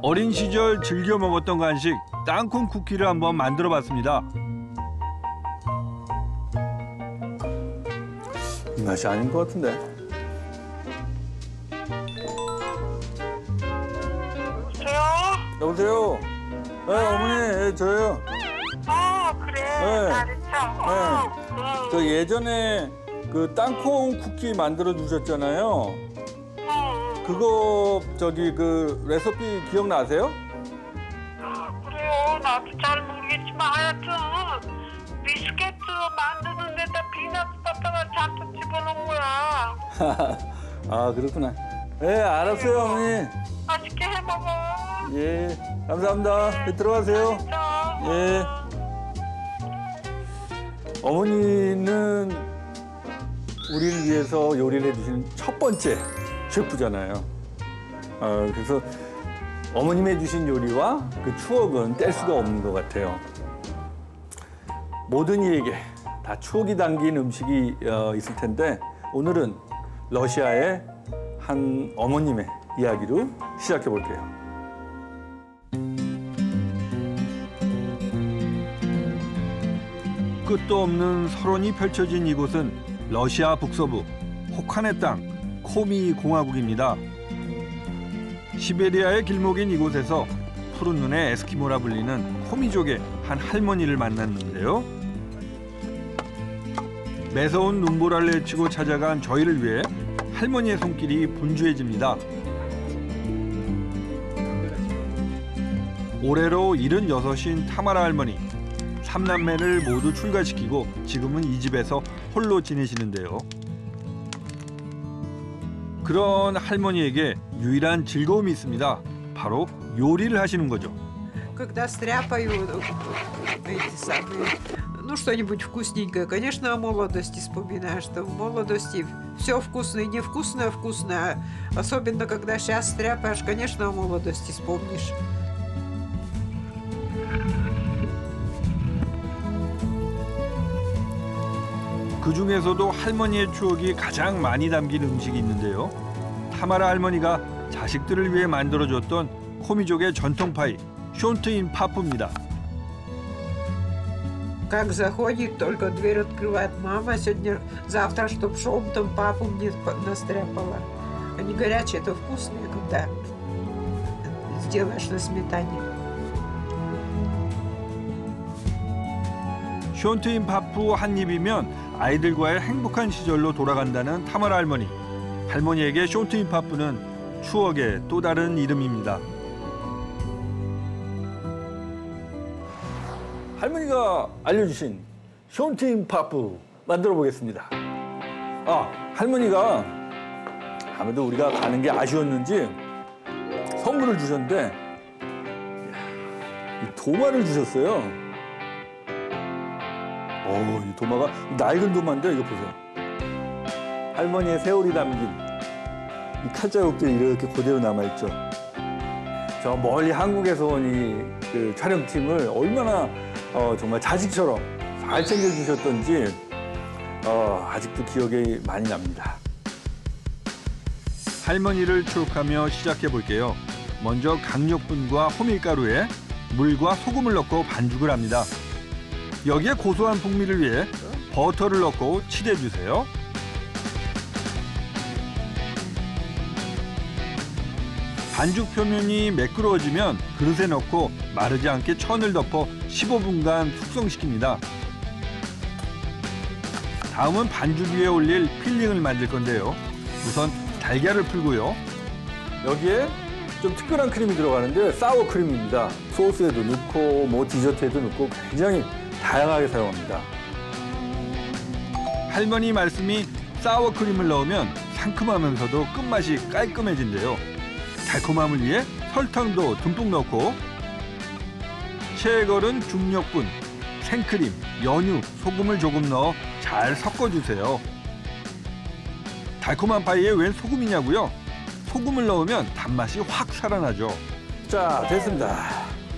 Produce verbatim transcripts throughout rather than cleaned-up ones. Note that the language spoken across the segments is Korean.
어린 시절 즐겨 먹었던 간식 땅콩 쿠키를 한번 만들어 봤습니다. 이 맛이 아닌 것 같은데. 여보세요? 여보세요? 네, 어머니, 네, 저요. 어, 그래. 네. 잘했어. 어, 응. 저 예전에 그 땅콩 쿠키 만들어 주셨잖아요. 응. 그거 저기 그 레시피 기억나세요? 그래요. 나도 잘 모르겠지만 하여튼 비스켓 만드는 데다 피넛 버터가 잔뜩 집어넣은 거야. 아, 그렇구나. 네, 알았어요, 어머니. 맛있게 해 먹어. 예, 감사합니다. 네, 들어가세요. 잘했어. 예. 어머니는 우리를 위해서 요리를 해주신 첫 번째 셰프잖아요. 어, 그래서 어머님이 해주신 요리와 그 추억은 뗄 수가 없는 것 같아요. 모든 이에게 다 추억이 담긴 음식이 어, 있을 텐데 오늘은 러시아의 한 어머님의 이야기로 시작해 볼게요. 끝도 없는 설원이 펼쳐진 이곳은 러시아 북서부 혹한의 땅 코미 공화국입니다. 시베리아의 길목인 이곳에서 푸른 눈의 에스키모라 불리는 코미족의 한 할머니를 만났는데요. 매서운 눈보라를 헤치고 찾아간 저희를 위해 할머니의 손길이 분주해집니다. 올해로 일흔여섯인 타마라 할머니. 삼남매를 모두 출가시키고 지금은 이 집에서 홀로 지내시는데요. 그런 할머니에게 유일한 즐거움이 있습니다. 바로 요리를 하시는 거죠. Когда стряпаю эти самые, ну что-нибудь вкусненькое, конечно, о молодости вспоминаешь, что в молодости все вкусное и невкусное вкусное, особенно когда сейчас стряпаешь, конечно, о молодости вспомнишь. 그 중에서도 할머니의 추억이 가장 많이 담긴 음식이 있는데요. 타마라 할머니가 자식들을 위해 만들어줬던 코미족의 전통파이 숀트인 파프입니다. Как заходит, только дверь открывает. Мама сегодня, завтра, чтоб шомтом папу мне настряпала. Они горячие, это вкусные, когда сделаешь на сметане. 숀트인 파프 한 입이면 아이들과의 행복한 시절로 돌아간다는 타마라 할머니. 할머니에게 숀트인 파프는 추억의 또 다른 이름입니다. 할머니가 알려주신 숀트인 파프 만들어 보겠습니다. 아, 할머니가 아무래도 우리가 가는 게 아쉬웠는지 선물을 주셨는데 이 도마를 주셨어요. 오, 이 도마가 낡은 도마인데 이거 보세요. 할머니의 세월이 담긴 이 칼자국들이 이렇게 그대로 남아있죠. 저 멀리 한국에서 온 이 그 촬영팀을 얼마나 어, 정말 자식처럼 잘 챙겨주셨던지 어, 아직도 기억이 많이 납니다. 할머니를 추억하며 시작해 볼게요. 먼저 강력분과 호밀가루에 물과 소금을 넣고 반죽을 합니다. 여기에 고소한 풍미를 위해 버터를 넣고 치대주세요. 반죽 표면이 매끄러워지면 그릇에 넣고 마르지 않게 천을 덮어 십오 분간 숙성시킵니다. 다음은 반죽 위에 올릴 필링을 만들 건데요. 우선 달걀을 풀고요. 여기에 좀 특별한 크림이 들어가는데 사워 크림입니다. 소스에도 넣고 뭐 디저트에도 넣고 굉장히 다양하게 사용합니다. 할머니 말씀이 사워 크림을 넣으면 상큼하면서도 끝맛이 깔끔해진대요. 달콤함을 위해 설탕도 듬뿍 넣고 채걸은 중력분, 생크림, 연유, 소금을 조금 넣어 잘 섞어주세요. 달콤한 파이에 웬 소금이냐고요? 소금을 넣으면 단맛이 확 살아나죠. 자, 됐습니다.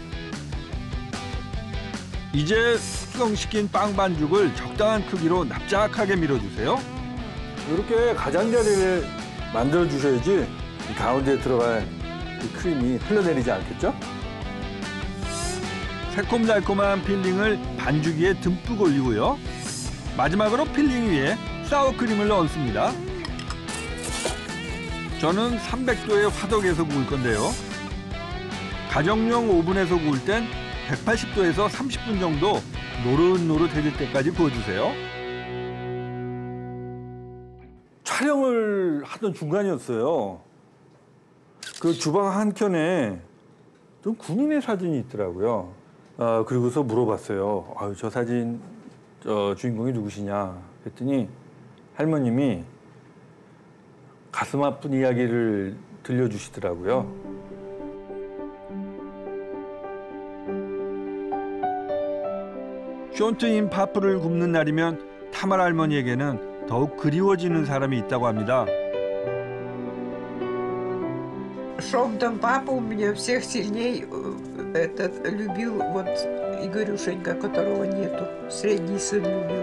이제 숙성시킨 빵 반죽을 적당한 크기로 납작하게 밀어주세요. 이렇게 가장자리를 만들어 주셔야지 이 가운데에 들어갈 이 크림이 흘러내리지 않겠죠? 새콤달콤한 필링을 반죽 위에 듬뿍 올리고요. 마지막으로 필링 위에 사워크림을 넣습니다. 저는 삼백 도의 화덕에서 구울 건데요. 가정용 오븐에서 구울 땐 백팔십 도에서 삼십 분 정도 노릇노릇해질 때까지 구워주세요. 촬영을 하던 중간이었어요. 그 주방 한켠에 좀 군인의 사진이 있더라고요. 아, 그리고서 물어봤어요. 아유, 저 사진 저 주인공이 누구시냐? 그랬더니 할머님이 가슴 아픈 이야기를 들려주시더라고요. 쇼트인 파프를 굽는 날이면 타마라 할머니에게는 더욱 그리워지는 사람이 있다고 합니다. Шел там папа у меня всех сильней э, этот любил вот Игорюшенька, которого нету. Средний сын любил.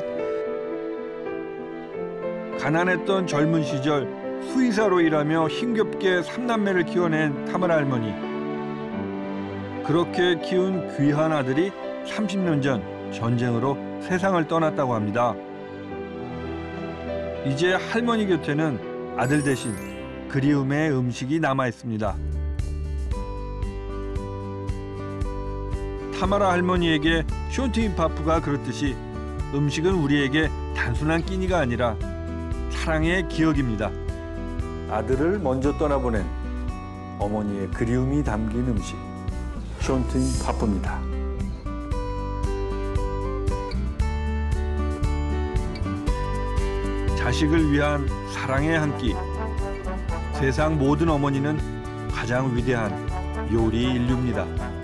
가난했던 젊은 시절 수의사로 일하며 힘겹게 삼남매를 키워낸 타마라 할머니. 그렇게 키운 귀한 아들이 삼십 년 전 전쟁으로 세상을 떠났다고 합니다. 이제 할머니 곁에는 아들 대신 그리움의 음식이 남아 있습니다. 타마라 할머니에게 쇼트인 파프가 그렇듯이 음식은 우리에게 단순한 끼니가 아니라 사랑의 기억입니다. 아들을 먼저 떠나보낸 어머니의 그리움이 담긴 음식, 쇼트인 파프입니다. 자식을 위한 사랑의 한 끼. 세상 모든 어머니는 가장 위대한 요리 인류입니다.